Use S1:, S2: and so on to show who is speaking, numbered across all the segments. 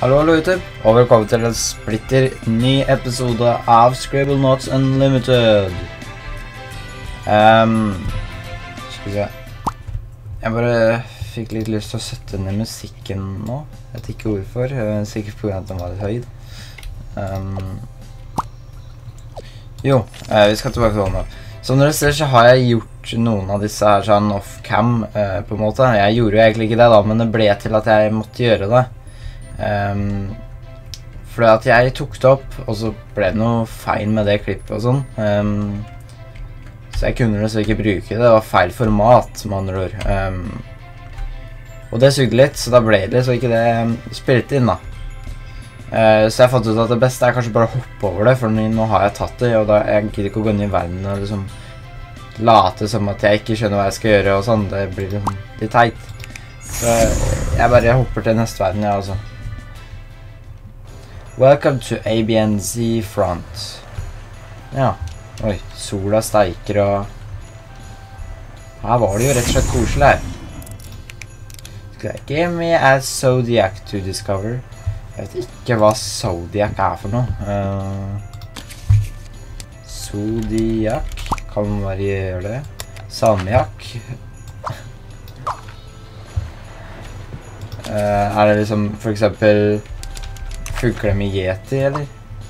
S1: Hallo YouTube, og velkommen til en splitter ny episode av Scribble Notes Unlimited. Skal vi se. Jeg bare fikk litt lyst til å sette ned musikken nå. Jeg vet ikke hvorfor, sikkert på grunn av at den var litt høyd. Vi skal tilbake til nå. Som dere ser så har jeg gjort noen av disse her sånn off-cam på en måte. Jeg gjorde jo egentlig ikke det da, men det ble til at jeg måtte gjøre det. Fordi at jeg tok det opp, og så ble det noe feil med det klippet og sånn. Så jeg kunne liksom ikke bruke det. Det var feil format, med andre ord. Og det sugde litt, så da ble det så ikke det spilt inn da. Så jeg fant ut at det beste er kanskje bare å hoppe over det, for nå har jeg tatt det, og da jeg gidder ikke å gå inn i verden og liksom late som at jeg ikke skjønner hva jeg skal gjøre og sånn. Det blir liksom litt teit. Så jeg bare hopper til neste verden, ja, altså. Welcome to ABNZ Front. Ja, oi, sola steiker og... Her var det jo rett og slett koselig her. Give me a Zodiac to discover. Jeg vet ikke hva Zodiac er for noe. Zodiac, kan man bare gjøre det? Salmiak. Er det liksom for eksempel fugler med yeti, eller?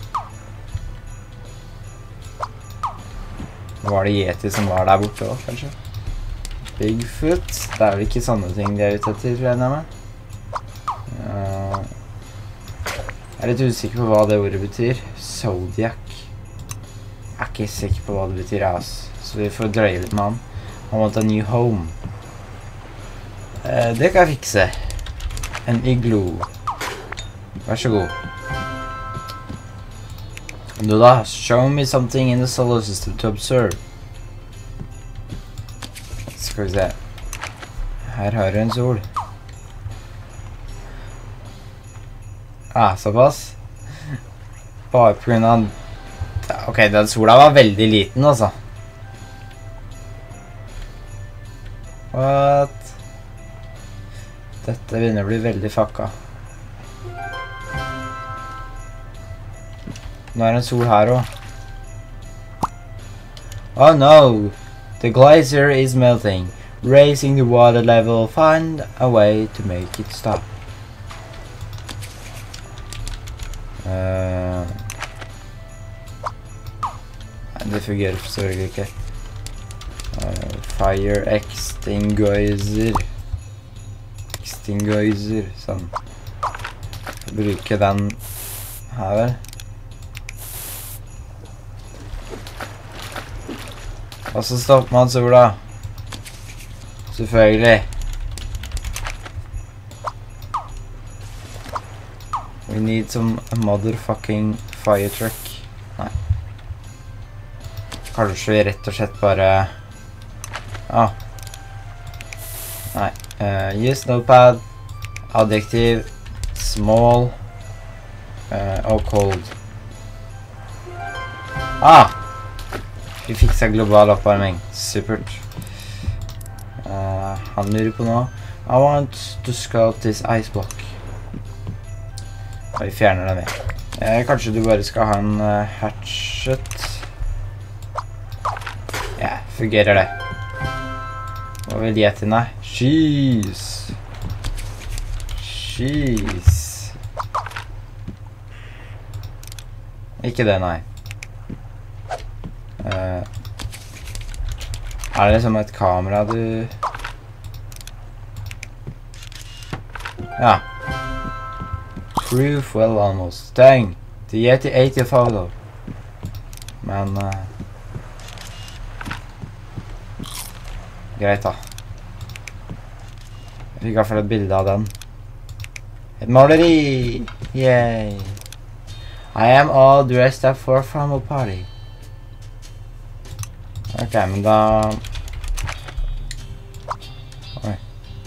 S1: Var det yeti som var der borte også, kanskje? Bigfoot? Det er vel ikke sånne ting de er ute etter, tror jeg med. Jeg er litt usikker på hva det ordet betyr. Zodiac. Jeg er ikke sikker på hva det betyr, altså. Så vi får drøye litt med han. I want a new home. Det kan jeg fikse. En igloo. Vær så god. Nå da, show me something in the solar system to observe. Skal vi se. Her har du en sol. Såpass. Bare på grunn av... Ok, den sola var veldig liten, altså. What? Dette begynner å bli veldig fucka. Nå er det en sol her også. Oh no! The glacier is melting. Raising the water level. Find a way to make it stop. Det fungerer selvfølgelig ikke. Fire extinguisher. Extinguisher, sånn. Jeg bruker den her vel. Og så stopper man sola. Selvfølgelig. We need some motherfucking fire truck. Nei. Kanskje vi rett og slett bare... Nei. Use notepad. Adjektiv. Small. Og cold. Vi fikser global oppvarming. Supert. Han lurer på noe. I want to scout this ice block. Vi fjerner den med. Kanskje du bare skal ha en hatchet. Ja, fungerer det. Hva vil jeg til deg? Cheese. Cheese. Ikke det, nei. Er det liksom et kamera du... Ja. Proof, well almost. Dang, the Yeti ate your photo. Men... greit da. Jeg fikk i hvert fall et bilde av den. Et maleri! Yay! I am all dressed up for a formal party. Ok, men da... Oi.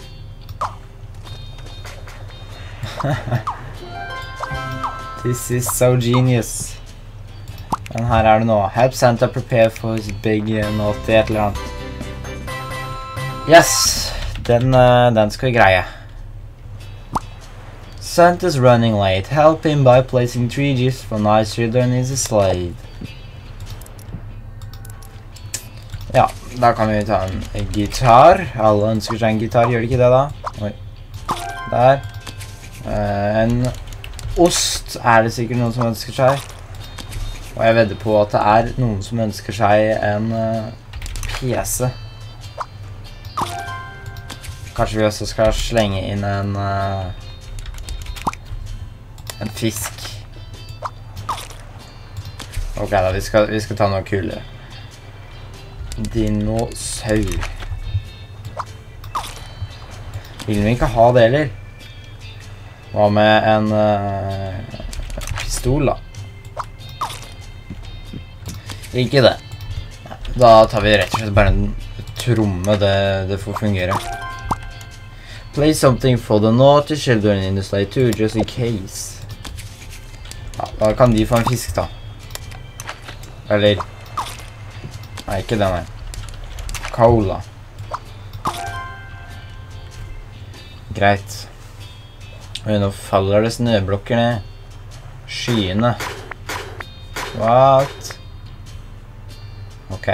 S1: This is so genius. Men her er det nå. Help Santa prepare for his big naughty et eller annet. Yes! Den skal vi greie. Santa's running late. Help him by placing 3 gifts for nice children in his slate. Ja, da kan vi ta en gitar. Alle ønsker seg en gitar, gjør de ikke det da? Oi. Der. En ost er det sikkert noen som ønsker seg. Og jeg vedder på at det er noen som ønsker seg en PC. Kanskje vi også skal slenge inn en fisk. Ok da, vi skal ta noe kulere. Dinosaur. Vil vi ikke ha det heller? Hva med en pistol da? Ikke det. Da tar vi rett og slett bare en tromme, det får fungere. Play something for the naughty children in the sleigh too, just in case. Ja, da kan de få en fisk da. Eller... Nei, ikke den her. Cola. Greit. Og nå faller det snøblokker ned. Skyene. What? Ok.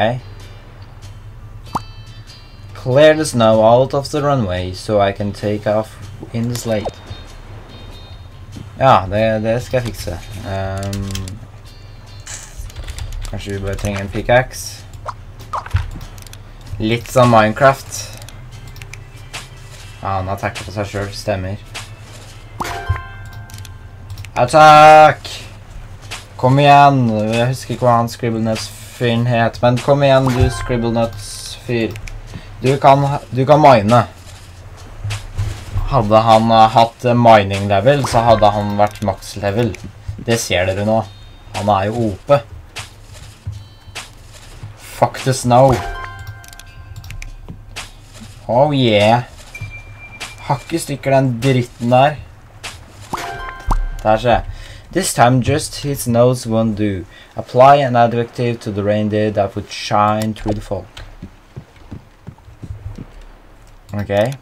S1: Clear the snow out of the runway so I can take off in the sleigh. Ja, det skal jeg fikse. Kanskje vi bare trenger en pickaxe. Litt som Minecraft. Ja, han attacker på seg selv, stemmer. Attack! Kom igjen! Jeg husker ikke hva han Scribblenuts-fyren het, men kom igjen du Scribblenuts-fyr. Du kan mine. Hadde han hatt mining level, så hadde han vært max level. Det ser dere nå. Han er jo OP. Fuck the snow. Oh yeah. Hakkestykker den dritten der. Der ser jeg. This time just his nose won't do. Apply an adjective to the reindeer that would shine through the fog. Okay.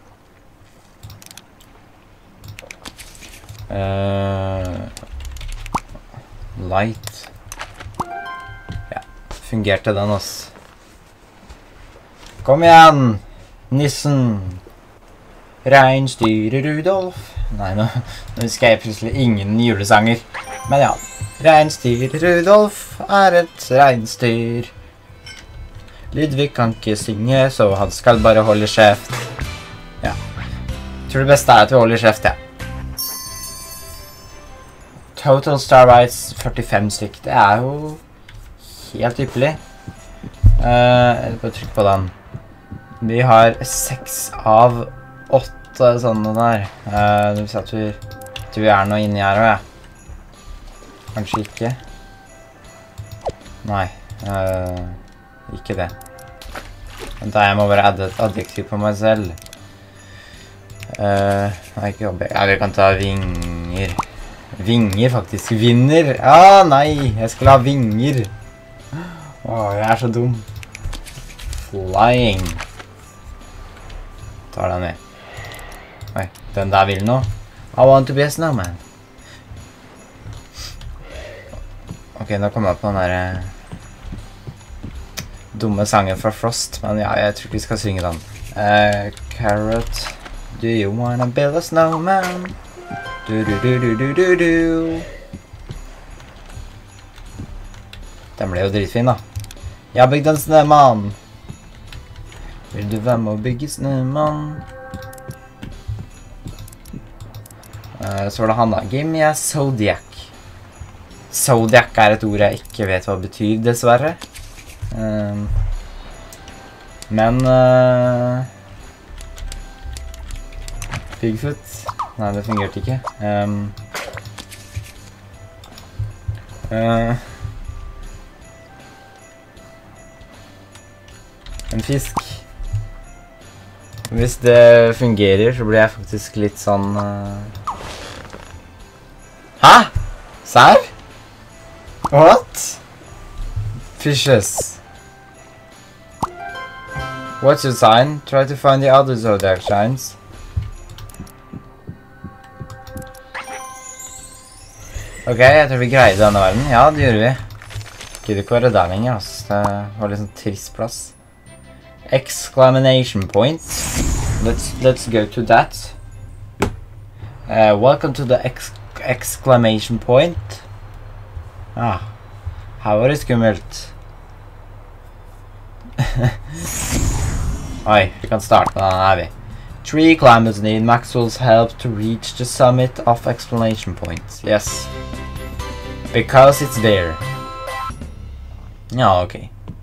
S1: Light. Ja, fungerte den ass. Kom igjen, nissen. Reinsdyr Rudolf. Nei, nå husker jeg plutselig ingen julesanger. Men ja, reinsdyr Rudolf er et reinsdyr. Ludvig kan ikke synge, så han skal bare holde kjeft. Ja. Tror det beste er at vi holder kjeft, ja. Total Star Rights 45 stykk. Det er jo helt ypperlig. Jeg bare trykker på den. Vi har 6 av 8 sånne der. Det vil si at vi er noe inni her også, ja. Kanskje ikke. Nei. Ikke det. Vent da, jeg må bare adde et adjektiv på meg selv. Nei, ikke jobbe. Ja, vi kan ta vinger. Vinger, faktisk. Vinner. Ah, nei! Jeg skulle ha vinger. Åh, jeg er så dum. Flying. Tar den ned. Oi, den der vil nå. I want to be a snowman. Ok, nå kommer jeg på den der dumme sangen fra Frost, men ja, jeg tror ikke vi skal synge den. Carrot, do you wanna build a snowman? Du. Den ble jo dritfin da. Jeg har bygd en snømann. Vil du være med å bygge snømann? Så var det han da. Give me a zodiac. Zodiac er et ord jeg ikke vet hva det betyr, dessverre. Men Bigfoot? Nei, det fungerte ikke. En fisk. Hvis det fungerer, så blir jeg faktisk litt sånn... Hæ? Serr? What? Fishes. What's your sign? Try to find the other zodiac signs. Ok, jeg tror vi greide denne verden. Ja, det gjorde vi. Gidder ikke være der lenger, ass. Det var litt sånn trist plass. Exclamation point. Let's go to that. Welcome to the exclamation point. Ah, her var det skummelt. Oi, vi kan starte med den her, vi. 3 climbers need Maxwell's help to reach the summit of exclamation point. Yes. Because it's there. Ja, ok.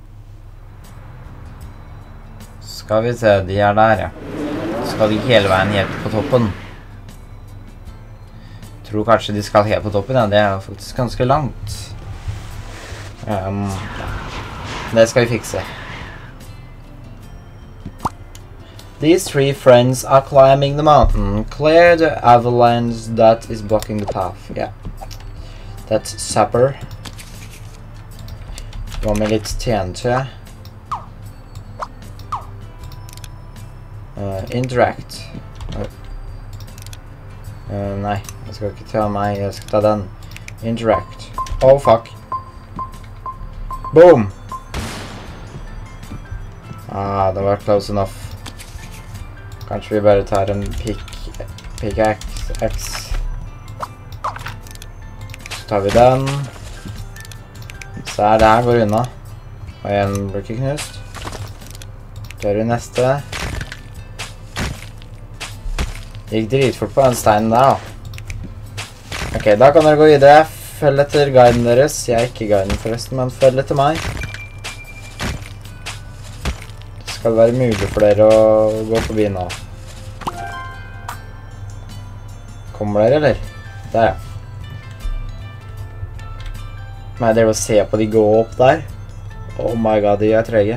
S1: Skal vi se, de er der, ja. Skal de hele veien helt på toppen? Tror kanskje de skal helt på toppen, ja. Det er faktisk ganske langt. Det skal vi fikse. These 3 friends are climbing the mountain. Clear the avalanche that is blocking the path. Yeah. That's supper. Hva med litt TNT? Interact. Nei, jeg skal ikke ta meg. Jeg skal ta den. Interact. Oh, fuck. Boom! Ah, det var close enough. Kanskje vi bare tar en pickaxe. Så tar vi den. Så er det her går unna. Og en blir ikke knust. Tar vi neste. Gikk dritfort på den steinen der, da. Ok, da kan dere gå videre. Følg etter guiden deres. Jeg er ikke guiden forresten, men følg etter meg. Det skal være mulig for dere å gå forbi nå. Kommer dere, eller? Der, ja. Men dere å se på de gå opp der. Oh my god, de er trege.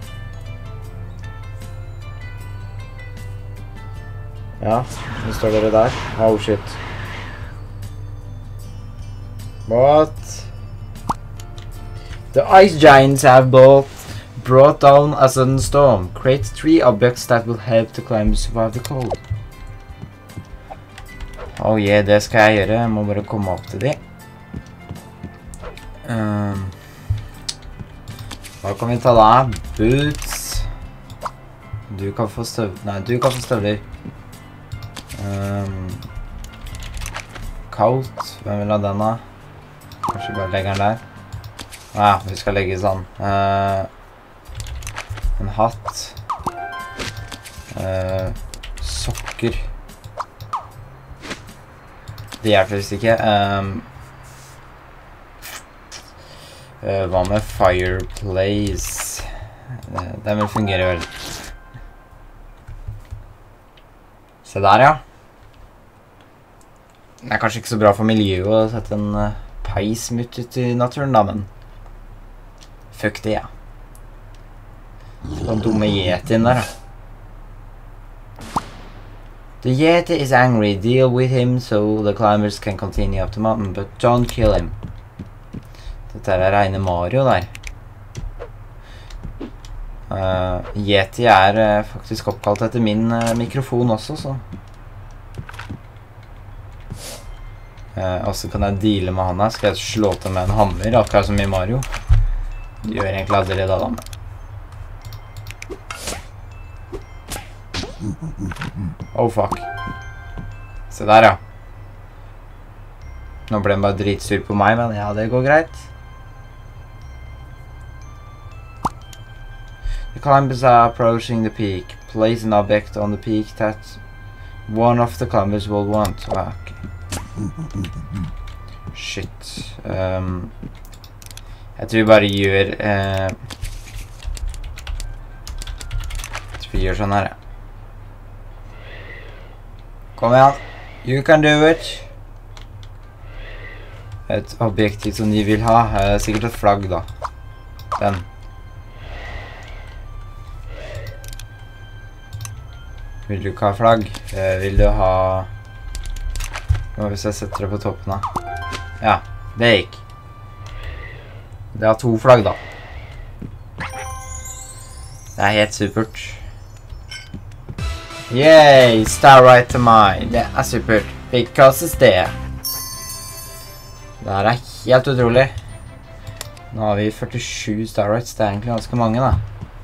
S1: Ja, nå står dere der. Oh shit. What? The ice giants have brought down a sudden storm. Create 3 objects that will help the climbers survive the cold. Oh yeah, det skal jeg gjøre. Jeg må bare komme opp til de. Hva kan vi ta da? Boots. Du kan få støvler. Nei, du kan få støvler. Coat. Hvem vil ha den da? Kanskje bare legge den der. Ja, vi skal legge sånn. En hatt. Sokker. Det hjelper visst ikke. Hva med fireplace? Den vil fungere vel. Se der, ja. Det er kanskje ikke så bra for miljøet å sette en peis midt ut i naturen da, men fuck det, ja. Den dumme yetien der, da. The Yeti is angry. Deal with him so the climbers can continue up the mountain, but don't kill him. Dette er reine Mario der. Yeti er faktisk oppkalt etter min mikrofon også, så. Og så kan jeg deale med han her. Skal jeg slå til med en hammer, akkurat som i Mario. Det gjør egentlig aldri det da, men. Oh fuck. Se der, ja. Nå ble den bare dritsur på meg, men ja, det går greit. The climbers are approaching the peak. Place an object on the peak that one of the climbers will want. Ah, okay. Shit. Jeg tror vi bare gjør jeg tror vi gjør sånn her, ja. Kom igjen. You can do it. Et objektiv som de vil ha. Sikkert et flagg da. Den. Vil du ikke ha flagg? Vil du ha... Hvis jeg setter det på toppen da. Ja, det gikk. Det har 2 flagg da. Det er helt supert. Yay, star right to mine. Det er supert. Because it's there. Det her helt utrolig. Nå har vi 47 star rates, det egentlig ganske mange da.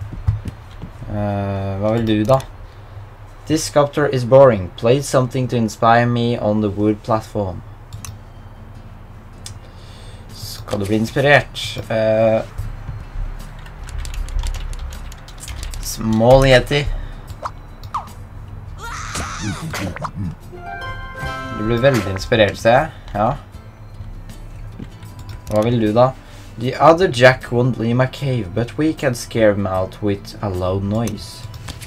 S1: Hva vil du da? This sculpture is boring. Play something to inspire me on the wood platform. Skal du bli inspirert? Small Yeti. Du blir veldig inspirert, ser jeg. Ja. Hva vil du da? The other Jack won't leave my cave, but we can scare him out with a loud noise.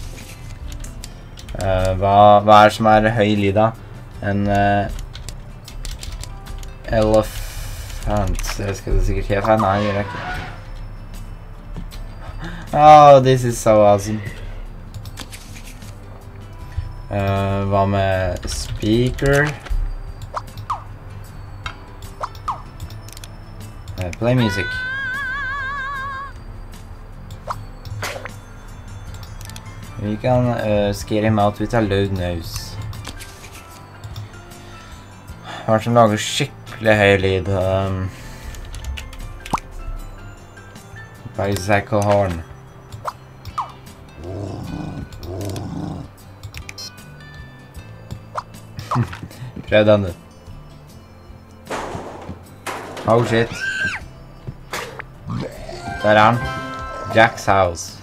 S1: Hva som høy lyd da? En elephant. Det skal du sikkert helt her. Nei, det gjør jeg ikke. Oh, this is so awesome. Hva med speaker? Play music. Vi kan scare him out with a loud noise. Hva som lager skikkelig høy lyd? Bicycle horn. Prøv den du. Oh shit. Der han. Jack's house.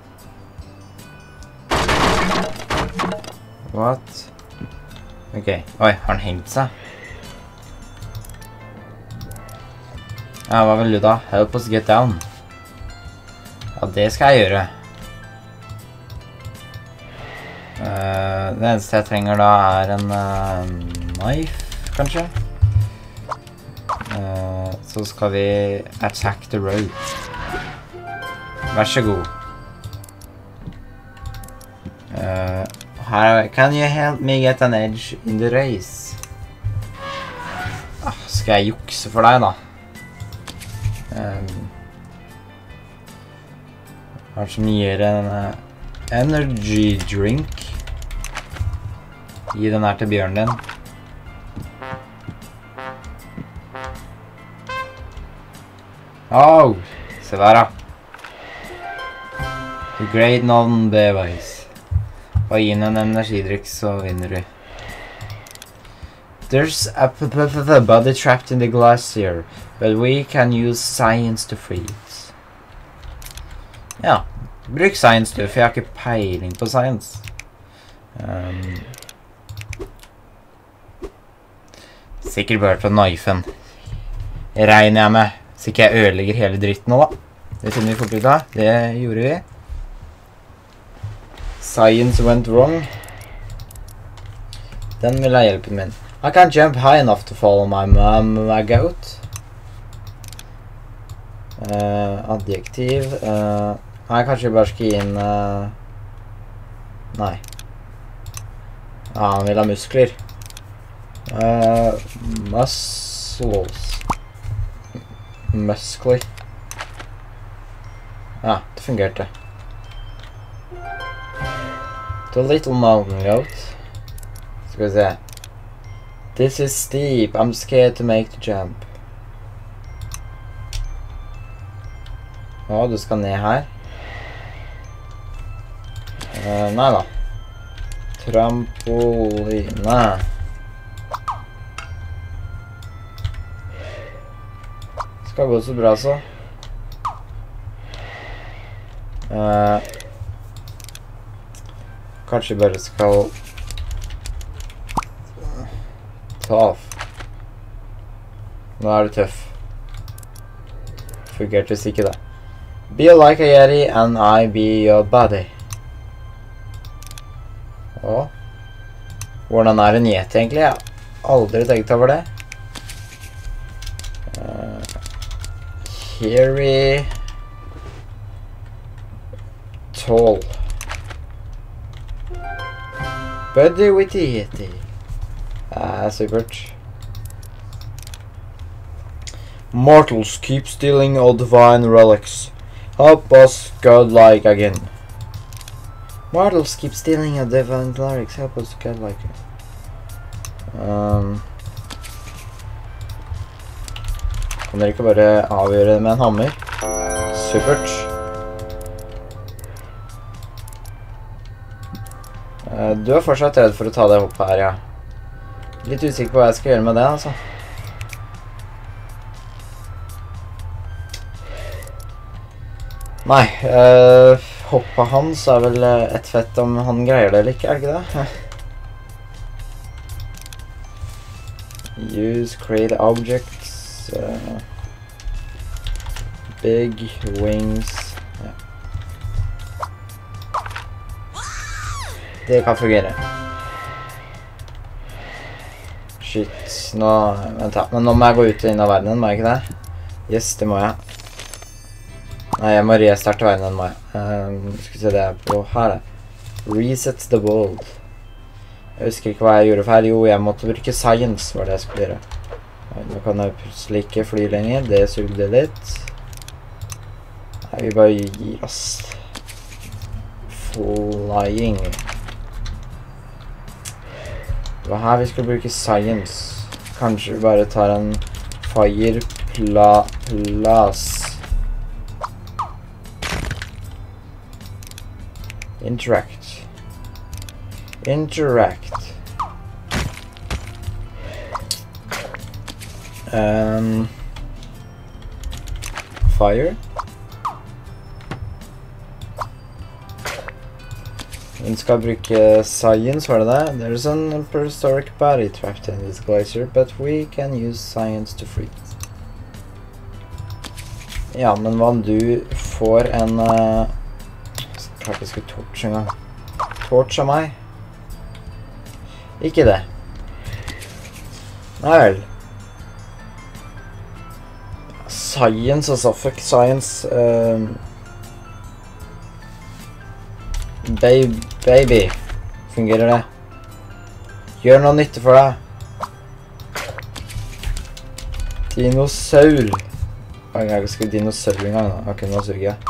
S1: What? Ok. Oi, har han hengt seg? Ja, hva vil du da? Help us get down. Ja, det skal jeg gjøre. Det eneste jeg trenger da en knife, kanskje? Så skal vi attack the road. Vær så god. Can you help me get an edge in the race? Skal jeg jukse for deg da? Hva som gir en energy drink? Gi den her til bjørnen din. Oh, se der da. The great non-bevice. Og gi den en energidrikk, så vinner du. There's a body trapped in the glacier, but we can use science to freeze. Ja, bruk science du, for jeg har ikke peiling på science. Sikkert bare til knifen. Regner jeg med, så ikke jeg ødelegger hele dritten nå da. Det finner vi fort ut av, det gjorde vi. Science went wrong. Den vil jeg hjelpe min. I can't jump high enough to follow my goat. Adjektiv. Nei, kanskje vi bare skal gi inn... Nei. Ja, han vil ha muskler. Muscles. Muskler. Ja, det fungerte. The little mountain goat. Skal vi se. This is steep. I'm scared to make the jump. Du skal ned her. Nei da. Trampoline. Skal gå så bra så. Kanskje bare skal ta av. Nå du tøff. Fungerte hvis ikke det. Be like a yeti and I be your body. Hvordan en yeti egentlig? Jeg har aldri tenkt over det. Hairy. Tall. Buddy with the yeti. Supert. Mortals keep stealing all divine relics. Help us godlike again. Mortals keep stealing our divine relics. Help us godlike. Kan dere ikke bare avgjøre det med en hammer? Supert. Du er fortsatt redd for å ta det hoppet her, ja. Litt usikker på hva jeg skal gjøre med det, altså. Nei, hoppet hans er vel et fett om han greier det eller ikke, er det ikke det? Use create objects, big wings, ja. Det kan fungere. Shit, nå, vent da, men nå må jeg gå ut og inn av verdenen, må jeg ikke det? Yes, det må jeg. Nei, jeg må restarte verdenen, må jeg. Skal vi se det på her. Reset the world. Jeg husker ikke hva jeg gjorde for her. Jo, jeg måtte bruke science, var det jeg skulle gjøre. Nå kan jeg plutselig ikke fly lenger. Det sugde litt. Nei, vi bare gir oss. Flying. Det var her vi skulle bruke science. Kanskje vi bare tar en fire place. Interact. Fire. Den skal bruke science, var det det? There's an prehistoric body trapped in this glacier, but we can use science to free it. Ja, men hva om du får en... Klart jeg skulle torche en gang. Torche meg. Ikke det. Nei vel. Science, altså. Fuck science. Baby. Fungerer det? Gjør noe nytte for deg. Dinosaur. Jeg skal dinosaur en gang da. Ok, nå suger jeg.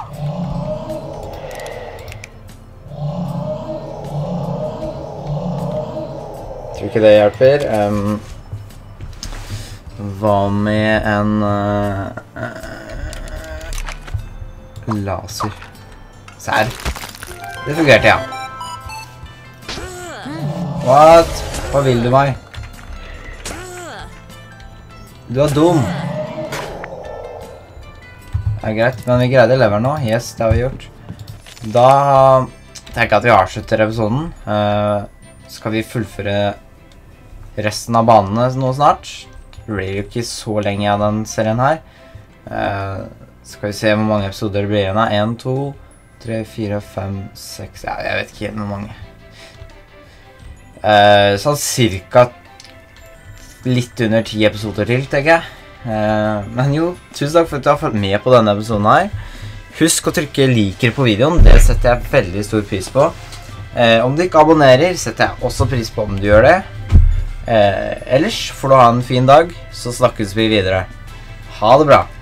S1: Tror ikke det hjelper. Hva med en laser? Sær. Det fungerte, ja. What? Hva vil du meg? Du er dum. Det er greit, men vi greide lever nå. Yes, det har vi gjort. Da tenker jeg at vi avslutter episoden. Skal vi fullføre resten av banene nå snart. Det blir jo ikke så lenge av den serien her. Skal vi se hvor mange episoder det blir igjen av. 1, 2, 3, 4, 5, 6... Ja, jeg vet ikke hvor mange. Sånn cirka litt under 10 episoder til, tenker jeg. Men jo, tusen takk for at du har fulgt med på denne episoden her. Husk å trykke liker på videoen, det setter jeg veldig stor pris på. Om du ikke abonnerer, setter jeg også pris på om du gjør det. Ellers får du ha en fin dag, så snakkes vi videre. Ha det bra!